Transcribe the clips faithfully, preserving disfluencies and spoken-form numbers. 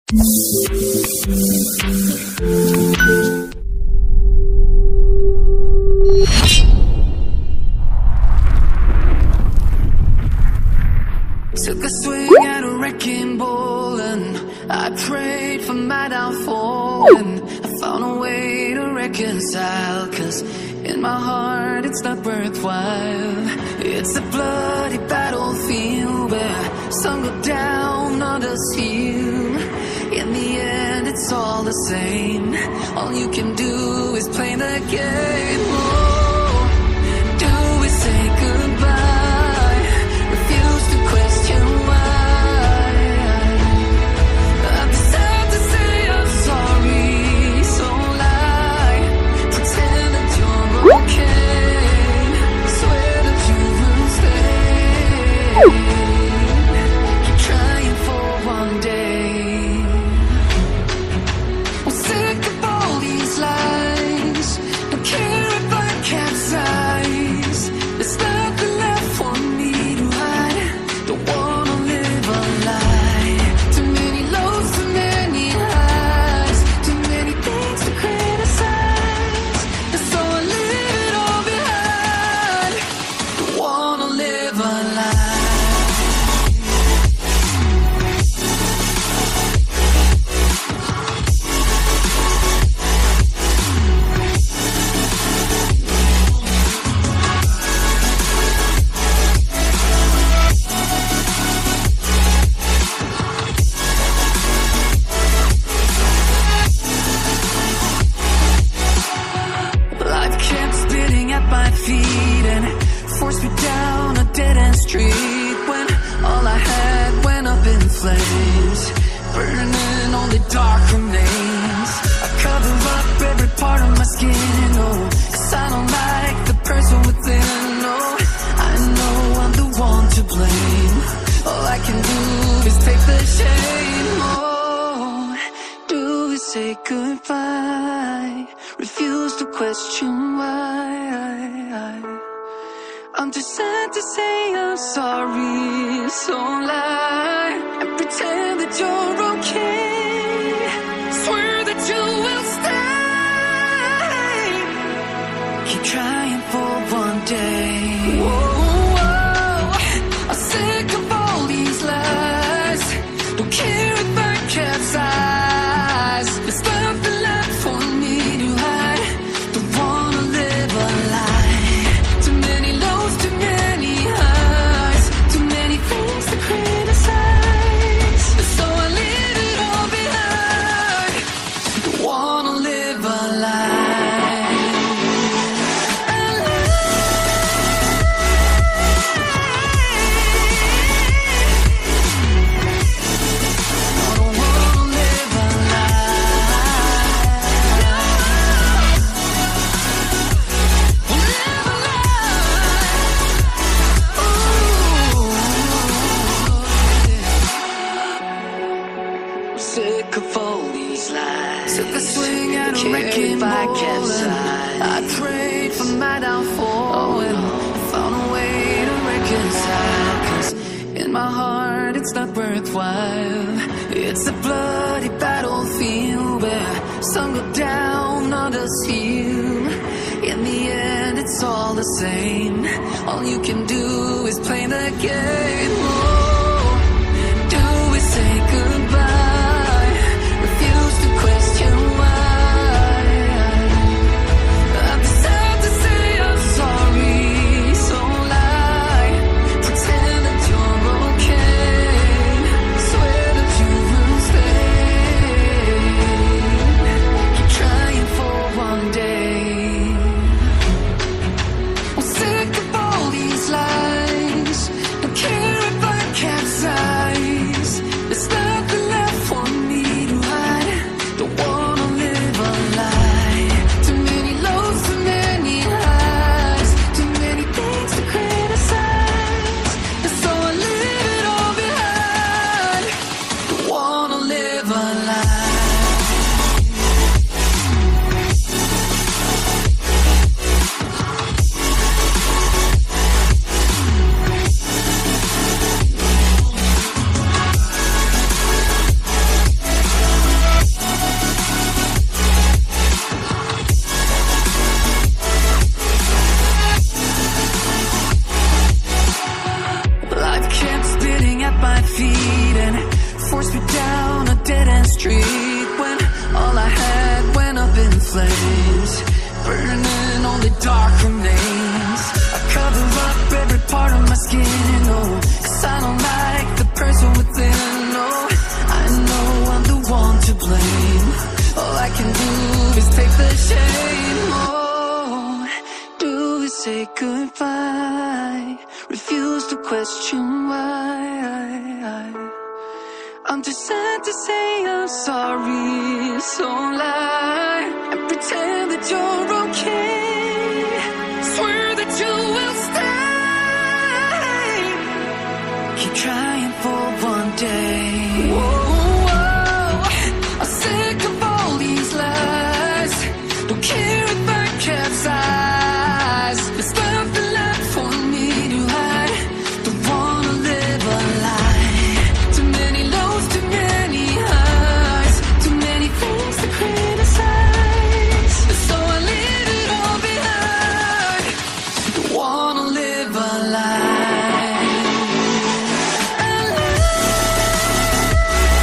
Took a swing at a wrecking ball and I prayed for my downfall, and I found a way to reconcile, cause in my heart it's not worthwhile. It's a bloody battlefield where some go down, others heal. In the end it's all the same. All you can do is play the game. Oh, do we say goodbye? Refuse to question why. I've decided to say I'm sorry, so lie. Pretend that you're okay. Swear that you will stay. Keep trying for one day. I'm sick of all these lies. Don't care if I capsize. There's nothing left for me to hide. Don't wanna live a lie. Too many lows, too many highs. Too many things to criticize. And so I leave it all behind. Don't wanna live a lie. Life kept spinning at my feet and forced me down a dead-end street, when all I had went up in flames, burning only dark remains. I cover up every part of my skin, oh, cause I don't like the person within. Oh, I know I'm the one to blame. All I can do is take the shame. Oh, do we say goodbye? Refuse to question why. I'm just sad to say I'm sorry, so lie and pretend that you're okay. Swear that you will stay. Keep trying for one day. Whoa, whoa. I'm sick of all these lies. Don't care if I capsize. There's nothing left for me to hide. Don't wanna live a lie. Too many lows, too many highs. Too many things to criticize. So I leave it all behind. Don't wanna live a lie. A lie. I don't wanna live a lie. Live a lie. Ooh. Sick of all these lies. Took a swing at a wrecking ball and I prayed for my downfall, and I found a way to reconcile, cause in my heart it's not worthwhile. It's a bloody battlefield where some go down, others heal. In the end it's all the same. All you can do is play the game. Oh, do we say goodbye? Refuse to question why. I've decided to say I'm sorry, so lie. Pretend that you're okay. Swear that you will stay. Keep trying for one day. I'm sick of all these lies. Don't care if I street when all I had went up in flames, burning only dark remains. I cover up every part of my skin, oh, 'cause I don't like the person within, oh. I know I'm the one to blame. All I can do is take the shame, oh. Do we say goodbye? Refuse to question why. I'm too sad to say I'm sorry, so lie and pretend that you're okay. Swear that you will stay. Keep trying for one day. Whoa, whoa. I'm sick of all these lies. Don't care if I capsize. There's nothing left for me to hide. Don't wanna live a lie. Too many lows, too many highs, too many things to criticize. So I leave it all behind. Don't wanna live a lie. A lie.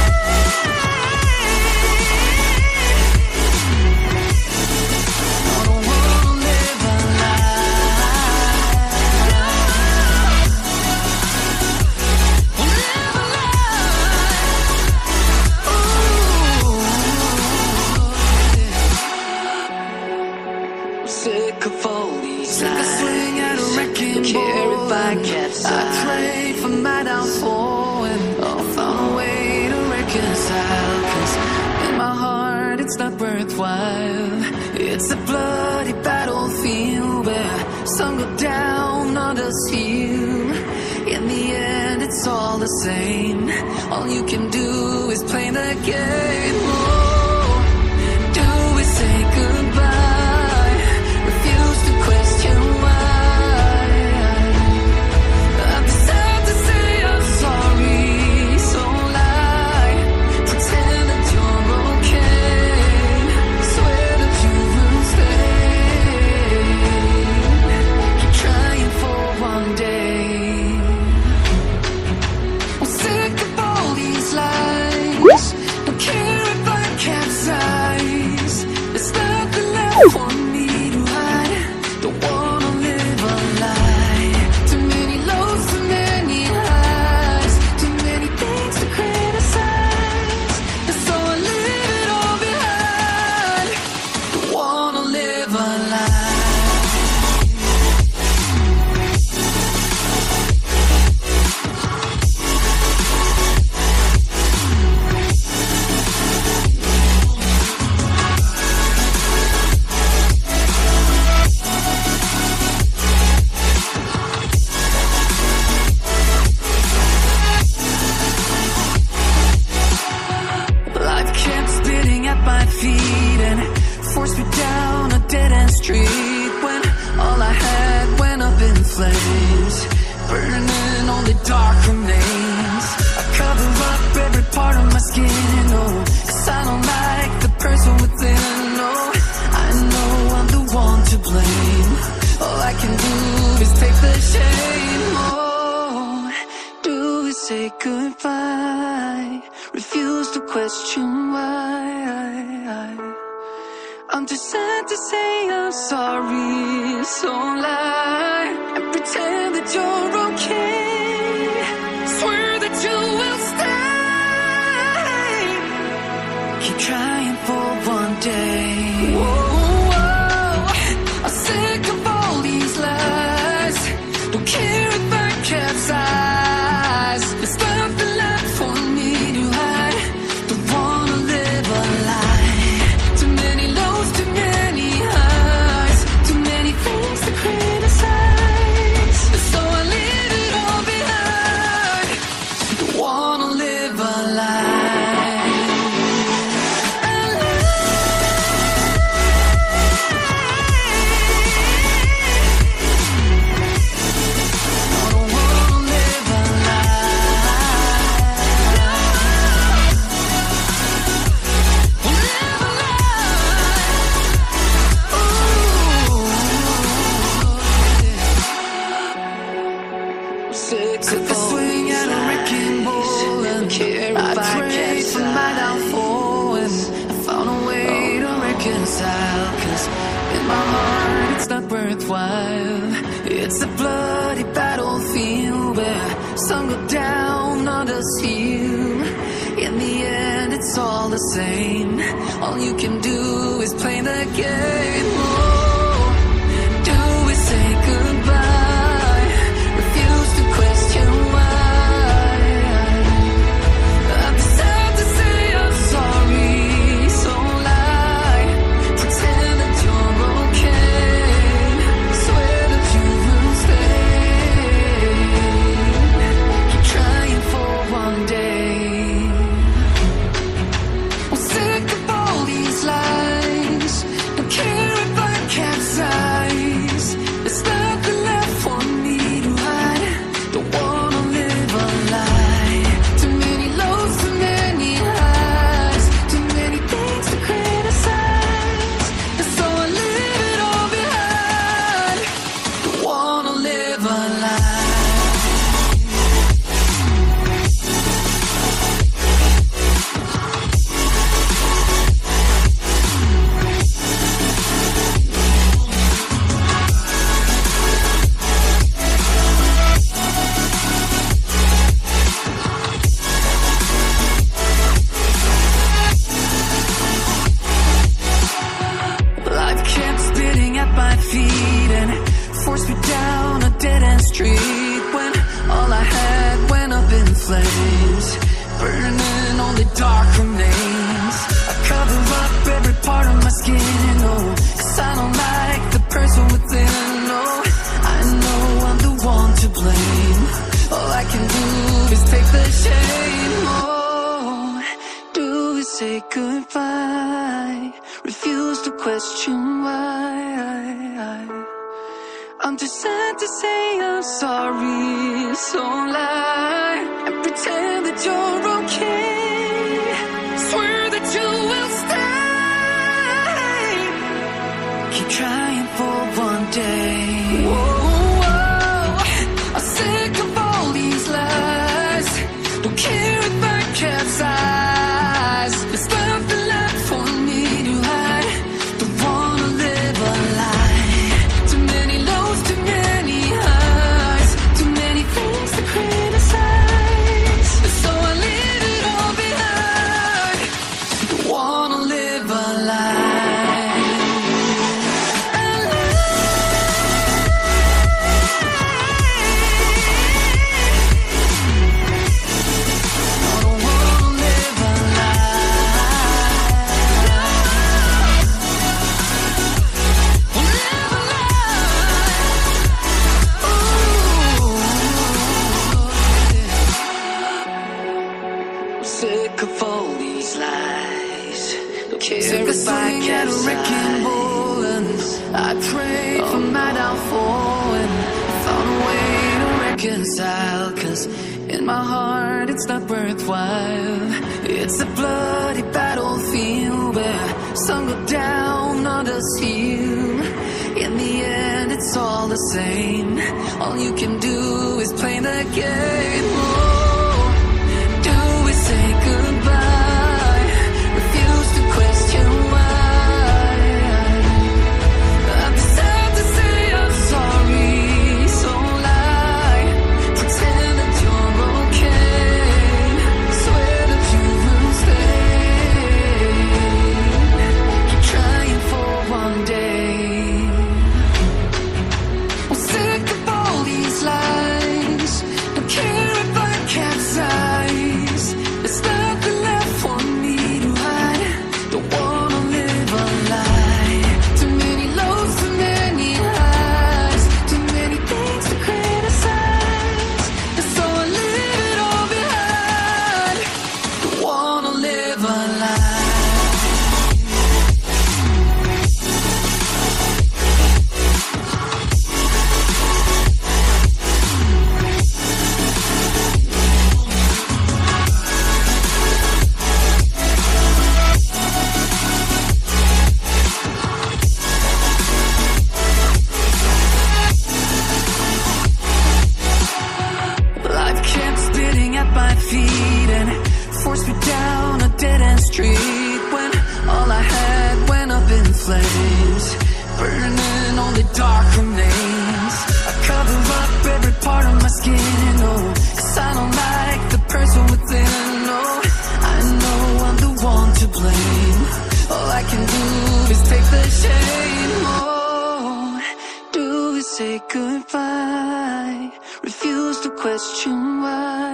I don't wanna live a lie. Live a lie. Ooh. I'm sick of all these lies. Swing at a wrecking ball. If I capsize, I prayed for my downfall and I found a way to reconcile. 'Cause in my heart it's not worthwhile. It's a bloody battlefield where some go down, others heal. In the end it's all the same. All you can do is play the game. Oh, do we say goodbye? Refuse to question why. I'm sad to say I'm sorry, so lie. Pretend that you're okay. Swear that you will stay. Keep trying for one day. I'm sick of all these lies. Don't care if I capsize. There's nothing left for me to hide. Don't wanna live a lie. Too many lows, too many highs, too many things to criticize. And so I leave it all behind. Don't wanna live a lie. Life kept spitting at my feet and forced me down a dead-end street when all I had went up in flames, burning only dark remains. I cover up every part of my skin, oh, 'cause I don't like the person within, oh. I know I'm the one to blame. All I can do is take the shame, oh. Do we say goodbye? Refuse to question why. I'm too sad to say I'm sorry, so lie and pretend that you're okay. Swear that you will stay. Keep trying for one day. Whoa, whoa. I'm sick of all these lies. Don't care if I capsize. There's nothing left for me to hide. Don't wanna live a lie. Too many lows, too many highs, too many things to criticize. So I leave it all behind. Don't wanna live a lie. A lie. worthwhile. It's a bloody battlefield where some go down, others heal. In the end, it's all the same. All you can do is play the game. Oh, do we say goodbye? Refuse to question why. I'm sad to say I'm sorry, so lie. Pretend that you're okay. Swear that you will stay. Keep trying for one day. I'm sick of all these lies. Don't care if I capsize. There's nothing left for me to hide. Don't wanna live a lie. Too many lows, too many highs. Too many things to criticize. And so I leave it all behind. Don't wanna live a lie. Life kept spitting at my feet and forced me down a dead-end street when all I had went up in flames, burning only dark remains. I cover up every part of my skin, oh, 'cause I don't like the person within, oh. I know I'm the one to blame. All I can do is take the shame, oh. Do we say goodbye? Refuse to question why. I'm too sad to say I'm sorry, so lie and pretend that you're okay. Swear that you will stay. Keep trying for one day. Whoa, whoa. I'm sick of all these lies. Don't care if I capsize. There's nothing left for me to hide. Don't wanna live a lie. Too many lows, too many highs. Too many things to criticize. So I leave it all behind. Don't wanna live a lie. A lie. I don't wanna live a lie. We'll live a lie. Ooh. I'm sick of all these lies. Don't care Sick of if I swinging at a wrecking capsize. ball, and I prayed for my downfall and found a way to reconcile. 'Cause in my heart it's not worthwhile. It's a bloody battlefield where some go down, others heal. In the end, it's all the same. All you can do is play the game. Oh, do we say goodbye? Refuse to question why. I'm sad to say I'm sorry, so lie. Pretend that you're okay. Swear that you will stay. Keep trying for one day. I'm sick of all these lies. Don't care if I capsize. There's nothing left for me to hide. Don't wanna live a lie. Too many lows, too many highs. Too many things to criticize. And so I leave it all behind. Don't wanna live a lie. Life kept spitting at my feet and forced me down a dead-end street when all I had went up in flames, burning only dark remains. I cover up every part of my skin, oh, 'cause I don't like the person within, oh. I know I'm the one to blame. All I can do is take the shame, oh. Do we say goodbye? Refuse to question why.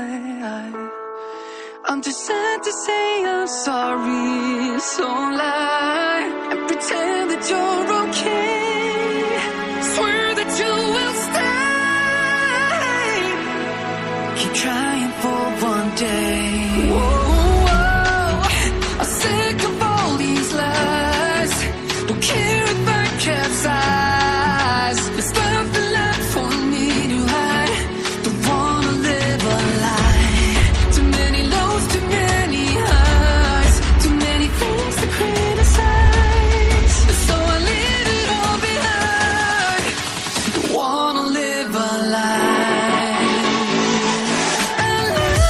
I'm too sad to say I'm sorry, so lie and pretend that you're okay. Swear that you will stay. Keep trying for one day. Whoa, whoa. I'm sick of all these lies. Don't care if I capsize. There's nothing left for me to hide. Don't wanna live a lie. Too many lows, too many highs, too many things to criticize. So I leave it all behind. Don't wanna live a lie. A lie.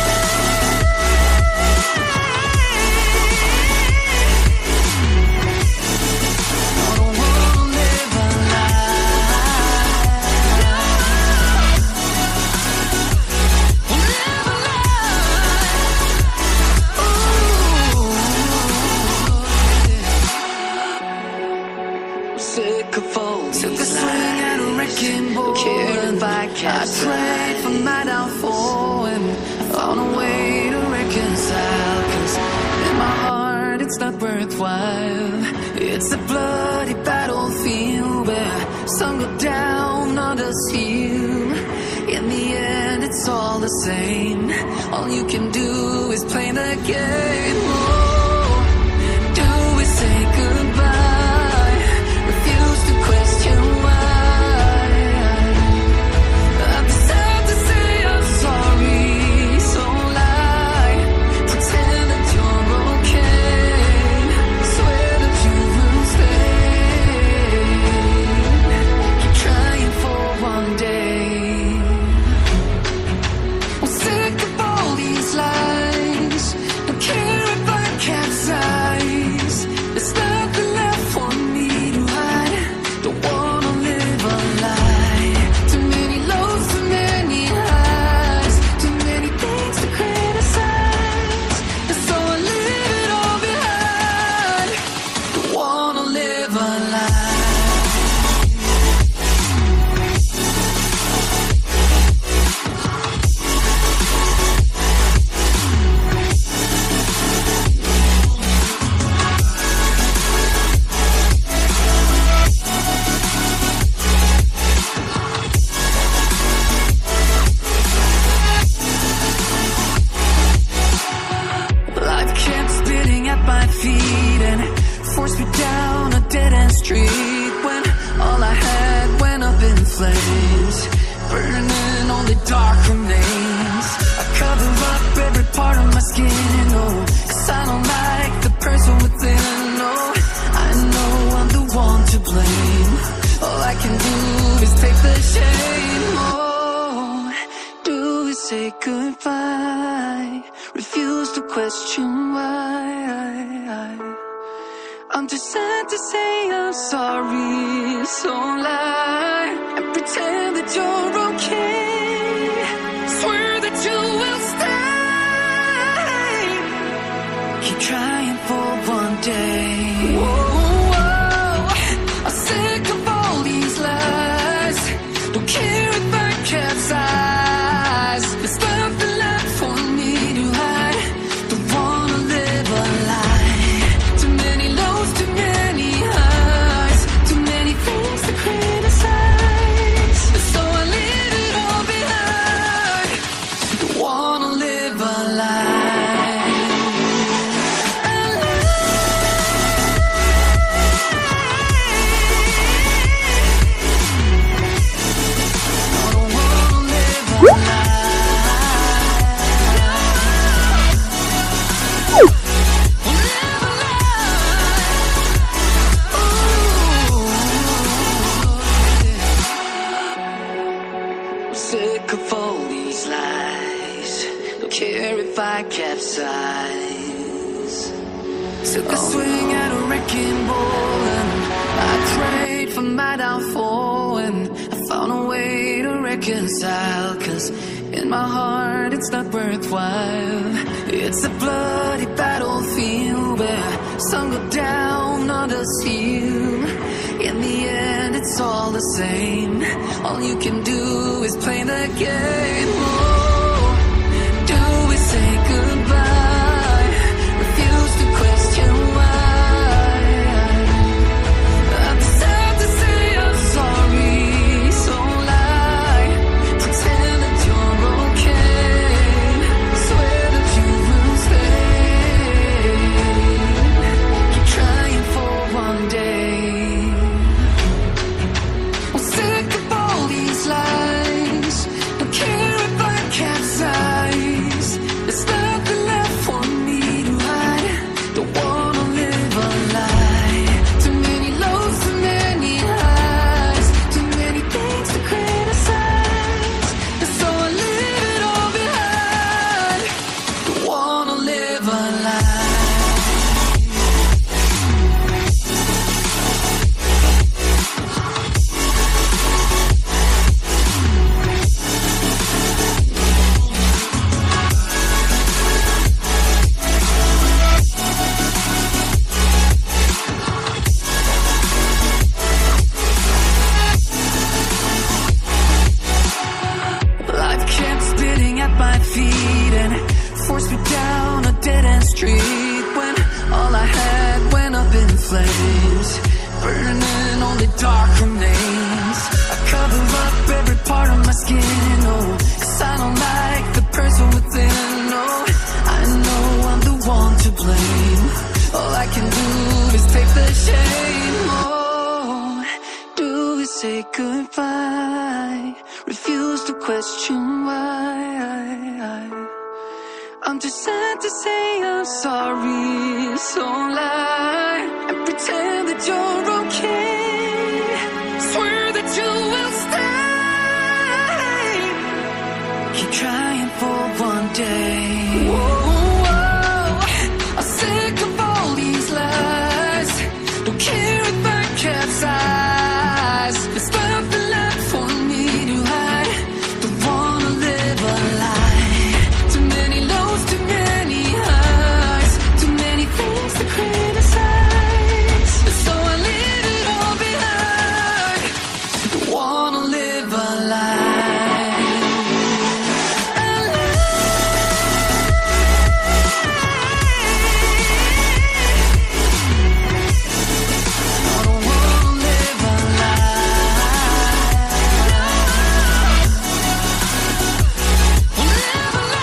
I don't wanna live a lie. Live a lie. Ooh. Sick of all Took a swing at a wrecking ball. Cared if I prayed for my downfall and found a way to reconcile. 'Cause in my heart it's not worthwhile. It's a bloody battlefield where some go down, others heal. In the end it's all the same. All you can do is play the game. Oh, do we say goodbye? Refuse to question why. I'm sad to say I'm sorry, so lie. Pretend that you're okay. Swear that you will stay. Keep trying for one day. I'm sick of all these lies. Don't care if I capsize. There's nothing left for me to hide. Don't wanna live a lie. Too many lows, too many highs, too many things to criticize. And so I leave it all behind. Don't wanna live a lie. Life kept spinning at my feet and forced me down a dead-end street when all I had went up in flames, burning only dark remains. I cover up every part of my skin, oh, 'cause I don't like the person within, oh. I know I'm the one to blame. All I can do is take the shame, oh. Do we say goodbye? Refuse to question why. I'm too sad to say I'm sorry, so lie and pretend that you're okay. Swear that you will stay. Keep trying for one day. Whoa, whoa. I'm sick of all these lies. Don't care if I capsize. There's nothing left for me to hide. Don't wanna live a lie. Too many lows, too many highs, too many things to criticize. So I leave it all behind. Don't wanna live a lie. A lie. I don't wanna live a lie. Live a lie. Ooh. Sick of all these lies. Don't care if I capsize. Took a swing at a wrecking ball and I reconcile, 'cause in my heart it's not worthwhile. It's a bloody battlefield where some go down, others heal. In the end it's all the same. All you can do is play the game. Oh, do we say goodbye? Refuse to question why. I'm sad to say I'm sorry, so lie. Pretend that you're okay. Swear that you will stay. Keep trying for one day. I'm sick of all these lies. Don't care if I capsize. There's nothing left for me to hide. Don't wanna live a lie. Too many lows, too many highs. Too many things to criticize. And so I leave it all behind. Don't wanna live a lie. Life kept spitting at my feet and forced me down a dead-end street when all I had went up in flames, burning only dark remains. I cover up every part of my skin, oh, 'cause I don't like the person within, oh. I know I'm the one to blame. All I can do is take the shame, oh. Do we say goodbye? Refuse to question why. I'm just sad to say I'm sorry, so lie and pretend that you're okay. Swear that you will stay. Keep trying for one day. Whoa, I'm sick of all these lies. Don't care if I capsize. There's nothing left for me to hide. Don't wanna live a lie. Too many lows, too many highs. Too many things to criticize. So I leave it all behind. Don't wanna live a lie. A lie. I don't wanna live a lie. Live a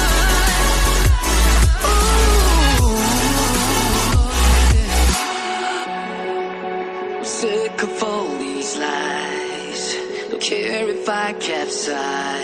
lie. Ooh. I'm sick of all these lies. Don't care if I capsize.